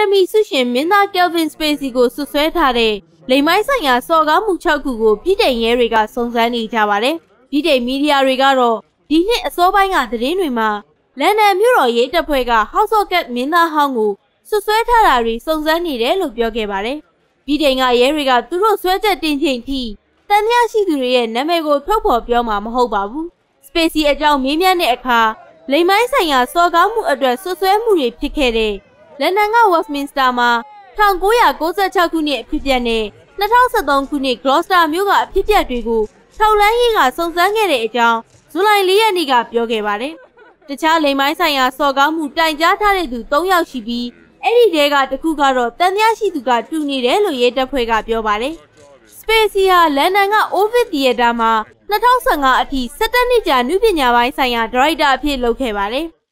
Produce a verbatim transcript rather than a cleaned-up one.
ဒမီဆုရှင်မင်းသား Kevin Spacey ကိုဆွဆွဲထားတဲ့လိမ်မိုင်းဆိုင်ရာစော်ကားမှု၆ခုကိုပြည်တိုင်ရဲတွေကစုံစမ်းနေကြပါတယ်။ပြည်တိုင်မီဒီယာတွေကတော့ဒီနှစ်အစောပိုင်းကသတင်းတွေမှာလန်ဒန်မြို့တော်ရဲတပ်ဖွဲ့က House of Cards မင်းသားဟောင်းကိုဆွဆွဲထားတာတွေစုံစမ်းနေတယ်လို့ပြောခဲ့ပါတယ်။ပြည်တိုင်ကရဲတွေကသူတို့ဆွဲချက်တင်ချိန်ထိတန်မြရှိသူတွေရဲ့နာမည်ကိုထုတ်ဖော်ပြောမှာမဟုတ်ပါဘူး။ Spacey အကြောင်းမေးမြန်းတဲ့အခါလိမ်မိုင်းဆိုင်ရာစော်ကားမှုအတွက်ဆွဆွဲမှုတွေဖြစ်ခဲ့တဲ့လန်ဒန်က Westminster မှာ၁၉၉၆ခုနှစ်အဖြစ်အပျက်နဲ့၂၀၁၃ခုနှစ် Gloucester မြို့ကအဖြစ်အပျက်တွေကိုထောက်လှမ်းရေးကစုံစမ်းခဲ့တဲ့အကြောင်းဇူလိုင်၄ရက်နေ့ကပြောခဲ့ပါတယ်။တခြားလိမ်မိုင်းဆိုင်ရာစော်ကားမှုတိုင်ကြားထားတဲ့သူ၃ယောက်ရှိပြီးအဲ့ဒီတဲကတစ်ခုကတော့တန်မြရှိသူကတူနေတယ်လို့ရဲတပ်ဖွဲ့ကပြောပါတယ်။ Spacey ဟာလန်ဒန်က Ovid Theatre မှာ၂၀၁၅အထိ၁၁နှစ်ကြာနုပညာပိုင်းဆိုင်ရာဒါရိုက်တာအဖြစ်လုပ်ခဲ့ပါတယ်။